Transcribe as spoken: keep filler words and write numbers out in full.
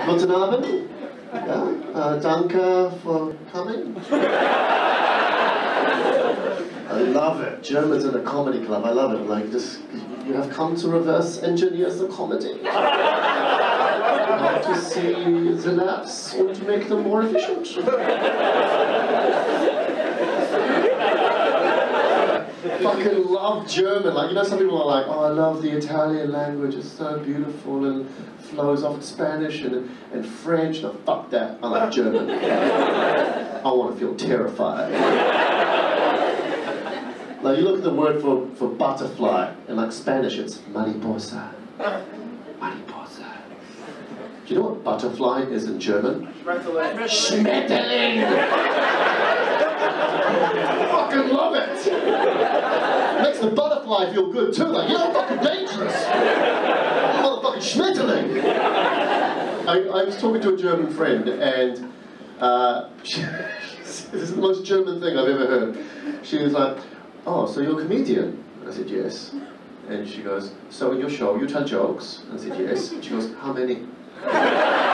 Guten Abend. Yeah. Uh, danke for coming. I love it. Germans in a comedy club. I love it. Like this, you have come to reverse engineer the comedy. How to see the laughs and to make them more efficient. Fucking love German. Like, you know, some people are like, oh, I love the Italian language. It's so beautiful and flows off Spanish and, and French. No, fuck that. I like German. I want to feel terrified. Like, you look at the word for, for butterfly, in like Spanish, it's mariposa. Mariposa. Do you know what butterfly is in German? Schmetterling. Schmetterling! I fucking love it! Makes the butterfly feel good too, like, you're fucking dangerous! Motherfucking Schmetterling! I, I was talking to a German friend, and uh, she, this is the most German thing I've ever heard. She was like, oh, so you're a comedian? I said, yes. And she goes, so in your show you tell jokes? I said, yes. And she goes, how many?